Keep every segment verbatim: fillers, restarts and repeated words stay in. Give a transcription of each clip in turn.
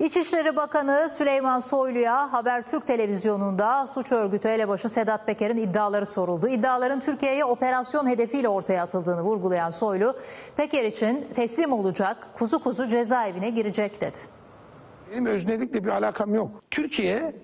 İçişleri Bakanı Süleyman Soylu'ya Habertürk televizyonunda suç örgütü elebaşı Sedat Peker'in iddiaları soruldu. İddiaların Türkiye'ye operasyon hedefiyle ortaya atıldığını vurgulayan Soylu, Peker için teslim olacak, kuzu kuzu cezaevine girecek dedi. Benim öznelikle bir alakam yok. Türkiye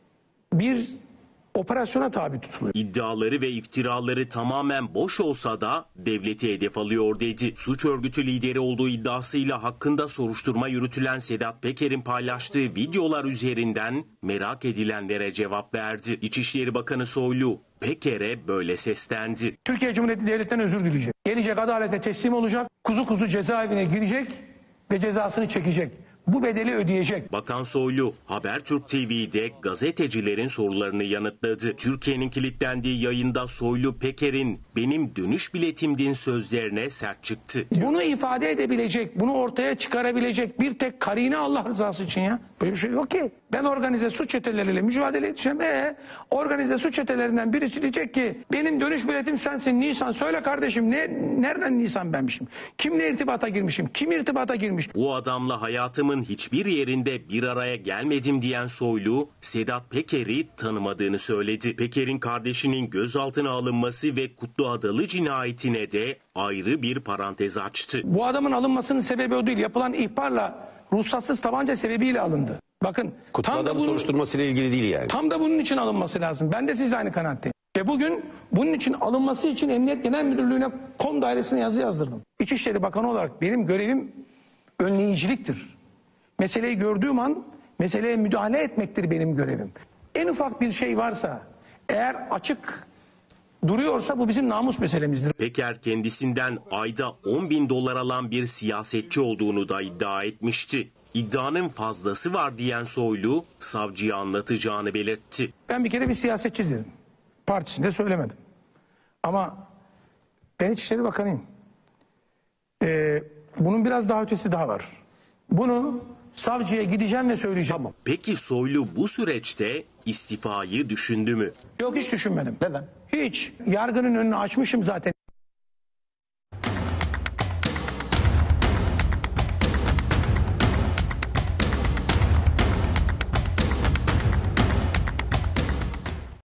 bir operasyona tabi tutuluyor. İddiaları ve iftiraları tamamen boş olsa da devleti hedef alıyor dedi. Suç örgütü lideri olduğu iddiasıyla hakkında soruşturma yürütülen Sedat Peker'in paylaştığı videolar üzerinden merak edilenlere cevap verdi. İçişleri Bakanı Soylu Peker'e böyle seslendi. Türkiye Cumhuriyeti Devleti'nden özür dileyecek. Gelecek, adalete teslim olacak, kuzu kuzu cezaevine girecek ve cezasını çekecek. Bu bedeli ödeyecek. Bakan Soylu, Habertürk T V'de gazetecilerin sorularını yanıtladı. Türkiye'nin kilitlendiği yayında Soylu, Peker'in "benim dönüş biletimdin" sözlerine sert çıktı. Bunu ifade edebilecek, bunu ortaya çıkarabilecek bir tek karine Allah rızası için ya. Böyle bir şey yok ki. Ben organize suç çeteleriyle mücadele edeceğim. Ee, organize suç çetelerinden birisi diyecek ki benim dönüş biletim sensin Nisan. Söyle kardeşim ne, nereden Nisan benmişim? Kimle irtibata girmişim? Kim irtibata girmiş? Bu adamla hayatımın hiçbir yerinde bir araya gelmedim diyen Soylu, Sedat Peker'i tanımadığını söyledi. Peker'in kardeşinin gözaltına alınması ve Kutlu Adalı cinayetine de ayrı bir parantez açtı. Bu adamın alınmasının sebebi o değil. Yapılan ihbarla ruhsatsız tabanca sebebiyle alındı. Bakın Kutlu tam da Adalı bunun, soruşturmasıyla ilgili değil yani. tam da bunun için alınması lazım. Ben de siz aynı kanaatteyim. Ve bugün bunun için alınması için Emniyet Genel Müdürlüğü'ne kom dairesine yazı yazdırdım. İçişleri Bakanı olarak benim görevim önleyiciliktir. Meseleyi gördüğüm an meseleye müdahale etmektir benim görevim. En ufak bir şey varsa eğer açık duruyorsa bu bizim namus meselemizdir. Peker kendisinden ayda on bin dolar alan bir siyasetçi olduğunu da iddia etmişti. İddianın fazlası var diyen Soylu, savcıya anlatacağını belirtti. Ben bir kere bir siyasetçi dedim. Partisinde söylemedim. Ama ben İçişleri Bakanıyım. Ee, bunun biraz daha ötesi daha var. Bunu savcıya gideceğim ve söyleyeceğim. Peki Soylu bu süreçte istifayı düşündü mü? Yok, hiç düşünmedim. Neden? Hiç. Yargının önünü açmışım zaten.